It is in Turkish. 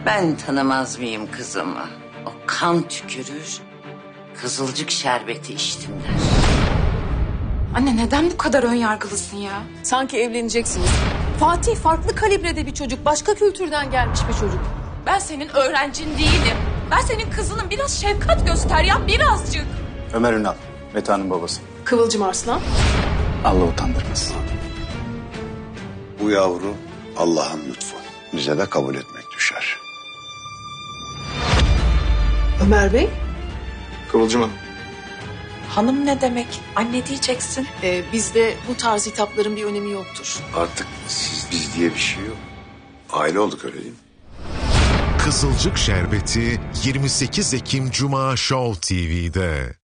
Ben tanımaz mıyım kızımı? O kan tükürür, kızılcık şerbeti içtim der. Anne neden bu kadar önyargılısın ya? Sanki evleneceksiniz. Fatih farklı kalibrede bir çocuk. Başka kültürden gelmiş bir çocuk. Ben senin öğrencin değilim. Ben senin kızının, biraz şefkat göster ya, birazcık. Ömer Ünal, Meta'nın babası. Kıvılcım Arslan. Allah utandırmasın. Bu yavru Allah'ın lütfu. Bize de kabul etmek düşer. Ömer Bey. Kıvılcım Hanım. Hanım ne demek? Anne diyeceksin. Bizde bu tarz hitapların bir önemi yoktur. Artık siz biz diye bir şey yok. Aile olduk, öyle değil mi? Kızılcık Şerbeti 28 Ekim Cuma Show TV'de.